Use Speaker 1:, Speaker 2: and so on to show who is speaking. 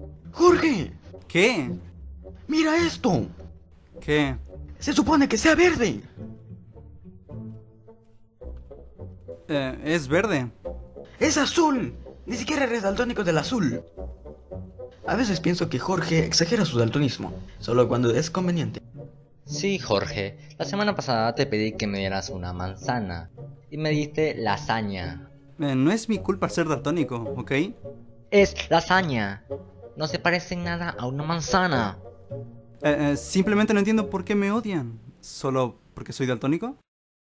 Speaker 1: Jorge,
Speaker 2: ¿Qué?
Speaker 1: mira esto.
Speaker 2: ¿Qué?
Speaker 1: Se supone que sea verde.
Speaker 2: Es verde.
Speaker 1: Es azul. Ni siquiera eres daltónico del azul. A veces pienso que Jorge exagera su daltonismo, solo cuando es conveniente.
Speaker 3: Sí, Jorge, la semana pasada te pedí que me dieras una manzana y me diste lasaña.
Speaker 2: No es mi culpa ser daltónico, ¿ok?
Speaker 3: Es lasaña. No se parece en nada a una manzana.
Speaker 2: Simplemente no entiendo por qué me odian. ¿Solo porque soy daltónico?